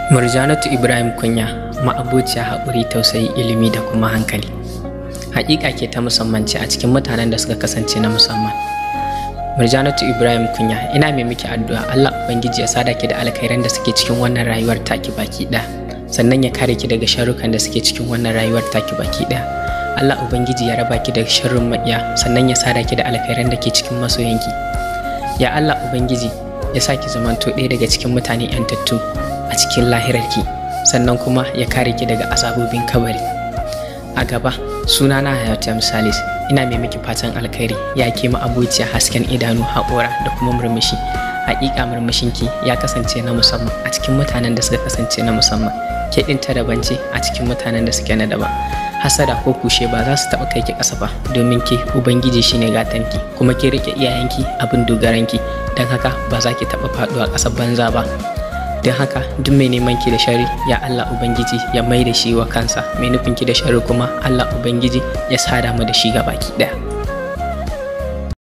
Murjanatu Ibrahim Kunya, ma'abociya haƙuri, tausayi, ilimi da kuma hankali. Haƙiƙa ke ta musamman ce a cikin mutanen da suka kasance na musamman. Murjanatu Ibrahim Kunya, ina mai miki addu'a Allah Ubangiji ya sada ki da alkhairan da suke cikin wannan rayuwar taki baki ɗaya, sannan ya kare ki daga sharrukan da suke cikin wannan rayuwar taki baki ɗaya. Allah Ubangiji ya raba ki daga sharrin maƙiya, sannan ya sada ki da alkhairan da ke cikin masoyanki. Ya Allah Ubangiji ya sa ki zamanto ɗaya daga cikin mutane 'yantattu a cikin lahirarki, sannan kuma ya kare ki daga azabobin kabari. A gaba, sunana Hayatu Salis, ina mai miki fatan alkhairi ya ke ma'abociya hasken idanu, haƙora da kuma murmushi. Haƙiƙa murmushinki ya kasance na musamman a cikin mutanen da suka kasance na musamman. Ke ɗin ta daban ce a cikin mutanen da suke na daban. Hasada ko kushe ba za su taɓa kai ki ƙasa ba, domin ke Ubangiji shine gatanki, kuma ke riƙe iyayenki abin dogaranki, don haka ba za ki taɓa faɗuwa ƙasar banza ba. Don haka duk mai neman ki da shari, ya Allah Ubangiji ya mai da shi wa kansa, mai nufin ki da shari kuma Allah Ubangiji ya sada mu da shi gabaki ɗaya.